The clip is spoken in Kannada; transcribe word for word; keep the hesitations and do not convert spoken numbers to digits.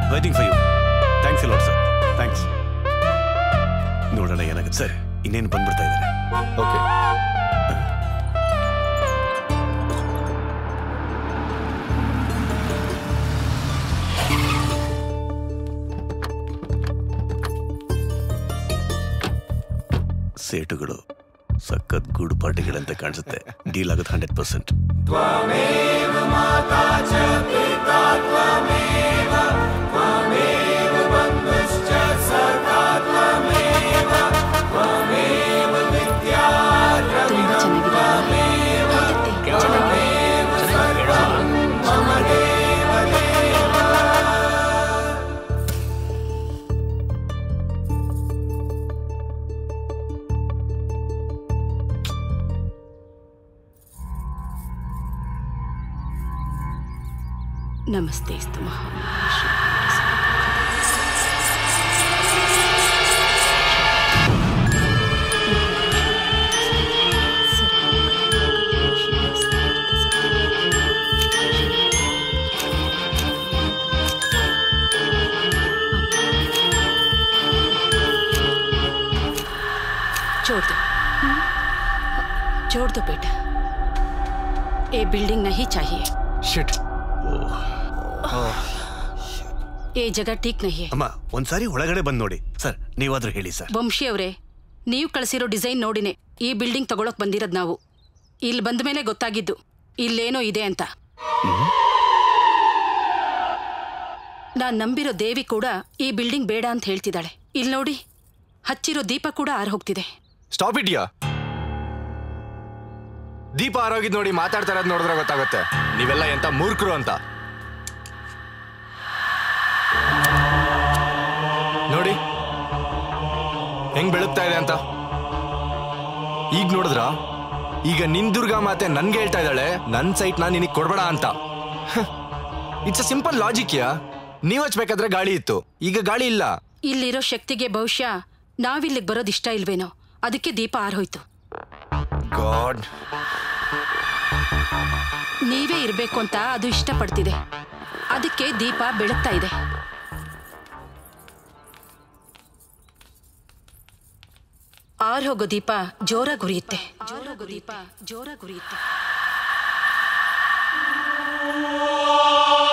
Waiting for you. Thanks a lot sir. Thanks. ನೋಡೋಣ ಏನಾಗುತ್ತೆ ಸರ್. ಇನ್ನೇನು ಬಂದ್ಬಿಡ್ತಾ ಇದ್ದಾರೆ. ಓಕೆ. ಸೇಟುಗಳು ಸಖತ್ ಗೂಡು ಪಾರ್ಟಿಗಳಂತ ಕಾಣಿಸುತ್ತೆ. ಡೀಲ್ ಆಗುತ್ತೆ ಹಂಡ್ರೆಡ್ ಪರ್ಸೆಂಟ್. नमस्ते स्तु छोड़ दो, छोड़ दो बेटा. ये बिल्डिंग नहीं चाहिए. शिट. ये जगह ठीक नहीं है. ಅಮ್ಮ ಒಂದ್ಸಾರಿ ಒಳಗಡೆ ಬಂದು ನೋಡಿ ಸರ್. ನೀವಾದ್ರೂ ಹೇಳಿ ಸರ್. ವಂಶಿ ಅವರೇ, ನೀವು ಕಳಿಸಿರೋ ಡಿಸೈನ್ ನೋಡಿನೇ ಈ ಬಿಲ್ಡಿಂಗ್ ತಗೊಳಕ್ ಬಂದಿರೋದು ನಾವು. ಇಲ್ಲಿ ಬಂದ ಮೇಲೆ ಗೊತ್ತಾಗಿದ್ದು ಇಲ್ಲೇನೋ ಇದೆ ಅಂತ. ನಾನ್ ನಂಬಿರೋ ದೇವಿ ಕೂಡ ಈ ಬಿಲ್ಡಿಂಗ್ ಬೇಡ ಅಂತ ಹೇಳ್ತಿದ್ದಾಳೆ. ಇಲ್ಲಿ ನೋಡಿ, ಹಚ್ಚಿರೋ ದೀಪ ಕೂಡ ಆರ್ ಹೋಗ್ತಿದೆ. ಸ್ಟಾಪ್ ಇಟ್ಯಾ. ದೀಪ ಆರೋಗಿದ್ ನೋಡಿ ಮಾತಾಡ್ತಾ ಇರೋದು ನೋಡಿದ್ರೆ ಗೊತ್ತಾಗುತ್ತೆ ನೀವೆಲ್ಲ ಎಂತ ಮೂರ್ಖರು ಅಂತ. ನೋಡಿ ಹೆಂಗ್ ಬೆಳಗ್ತಾ ಇದೆ ಅಂತ. ಈಗ ನೋಡಿದ್ರ, ಈಗ ನಿನ್ ದುರ್ಗಾ ಮಾತೆ ನನ್ಗೆ ಹೇಳ್ತಾ ಇದ್ದಾಳೆ ನನ್ ಸೈಟ್ ನಾ ನಿನಗೆ ಕೊಡ್ಬೇಡ ಅಂತ. It's a simple logic yeah. ನೀವ್ ಹಚ್ಬೇಕಾದ್ರೆ ಗಾಳಿ ಇತ್ತು, ಈಗ ಗಾಳಿ ಇಲ್ಲ. ಇಲ್ಲಿರೋ ಶಕ್ತಿಗೆ ಬಹುಶಃ ನಾವಿಲ್ಲಿಗೆ ಬರೋದು ಇಷ್ಟ ಇಲ್ವೇನೋ, ಅದಕ್ಕೆ ದೀಪ ಆರ್ಹೋಯ್ತು. ಗಾಡ್. ನೀವೇ ಇರ್ಬೇಕು ಅಂತ ಅದು ಇಷ್ಟಪಡ್ತಿದೆ, ಅದಕ್ಕೆ ದೀಪ ಬೆಳಗ್ತಾ ಇದೆ. ಆರ್ ಹೋಗೋ ದೀಪ ಜೋರಾಗಿ ಉರಿಯುತ್ತೆ. ಜೋರಾಗಿ ದೀಪ ಜೋರಾಗಿ ಉರಿಯುತ್ತೆ.